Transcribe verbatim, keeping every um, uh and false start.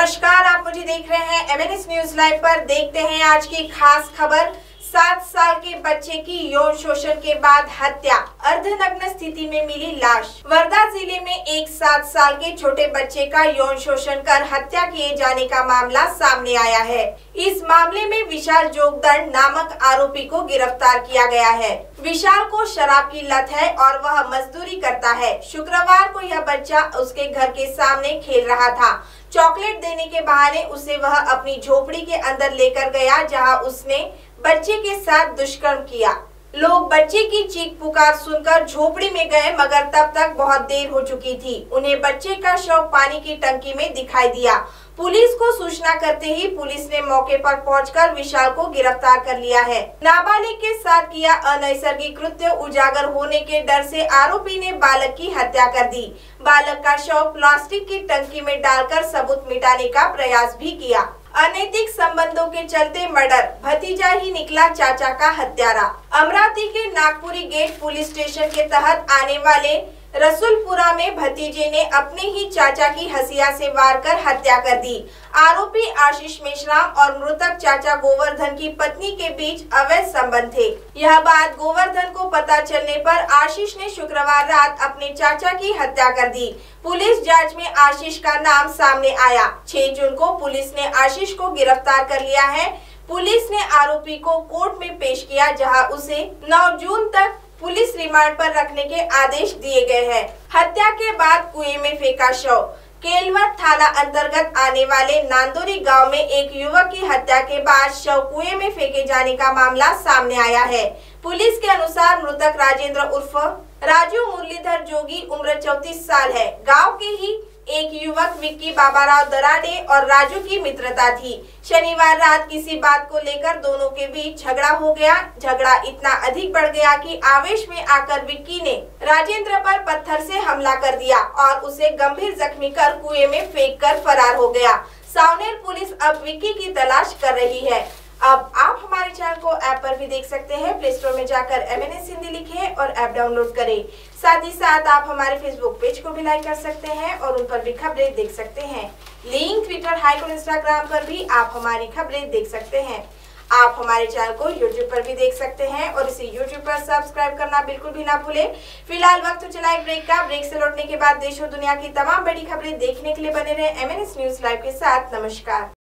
नमस्कार, आप मुझे देख रहे हैं एमएनएस न्यूज लाइव पर। देखते हैं आज की खास खबर। सात साल के बच्चे की यौन शोषण के बाद हत्या, अर्धनग्न स्थिति में मिली लाश। वर्धा जिले में एक सात साल के छोटे बच्चे का यौन शोषण कर हत्या किए जाने का मामला सामने आया है। इस मामले में विशाल जोगदंड नामक आरोपी को गिरफ्तार किया गया है। विशाल को शराब की लत है और वह मजदूरी करता है। शुक्रवार को यह बच्चा उसके घर के सामने खेल रहा था। चॉकलेट देने के बहाने उसे वह अपनी झोपड़ी के अंदर लेकर गया, जहां उसने बच्चे के साथ दुष्कर्म किया। लोग बच्चे की चीख पुकार सुनकर झोपड़ी में गए, मगर तब तक बहुत देर हो चुकी थी। उन्हें बच्चे का शव पानी की टंकी में दिखाई दिया। पुलिस को सूचना करते ही पुलिस ने मौके पर पहुंचकर विशाल को गिरफ्तार कर लिया है। नाबालिग के साथ किया अनैसर्गिक कृत्य उजागर होने के डर से आरोपी ने बालक की हत्या कर दी। बालक का शव प्लास्टिक की टंकी में डालकर सबूत मिटाने का प्रयास भी किया। अनैतिक संबंधों के चलते मर्डर, भतीजा ही निकला चाचा का हत्यारा। अमरावती के नागपुरी गेट पुलिस स्टेशन के तहत आने वाले रसूलपुरा में भतीजे ने अपने ही चाचा की हसिया से वार कर हत्या कर दी। आरोपी आशीष मेश्राम और मृतक चाचा गोवर्धन की पत्नी के बीच अवैध संबंध थे। यह बात गोवर्धन को पता चलने पर आशीष ने शुक्रवार रात अपने चाचा की हत्या कर दी। पुलिस जांच में आशीष का नाम सामने आया। छह जून को पुलिस ने आशीष को गिरफ्तार कर लिया है। पुलिस ने आरोपी को कोर्ट में पेश किया, जहाँ उसे नौ जून तक पुलिस रिमांड पर रखने के आदेश दिए गए हैं। हत्या के बाद कुएं में फेंका शव। केलवत थाना अंतर्गत आने वाले नांदोरी गांव में एक युवक की हत्या के बाद शव कुएं में फेंके जाने का मामला सामने आया है। पुलिस के अनुसार मृतक राजेंद्र उर्फ राजू मुरलीधर जोगी उम्र चौतीस साल है। गाँव के ही एक युवक विक्की बाबाराव दराडे और राजू की मित्रता थी। शनिवार रात किसी बात को लेकर दोनों के बीच झगड़ा हो गया। झगड़ा इतना अधिक बढ़ गया कि आवेश में आकर विक्की ने राजेंद्र पर पत्थर से हमला कर दिया और उसे गंभीर जख्मी कर कुएं में फेंक कर फरार हो गया। सावनेर पुलिस अब विक्की की तलाश कर रही है। अब आप हमारे चैनल को ऐप पर भी देख सकते हैं। प्ले स्टोर में जाकर एमएनएस हिंदी लिखें और ऐप डाउनलोड करें। साथ ही साथ आप हमारे फेसबुक पेज को भी लाइक कर सकते हैं और उन पर भी खबरें देख सकते हैं। लिंक ट्विटर, हाइक और इंस्टाग्राम पर भी आप हमारी खबरें देख सकते हैं। आप हमारे चैनल को यूट्यूब पर भी देख सकते हैं और इसे यूट्यूब पर सब्सक्राइब करना बिल्कुल भी ना भूलें। फिलहाल वक्त चला एक ब्रेक का। ब्रेक से लौटने के बाद देश और दुनिया की तमाम बड़ी खबरें देखने के लिए बने रहे एमएनएस न्यूज लाइव के साथ। नमस्कार।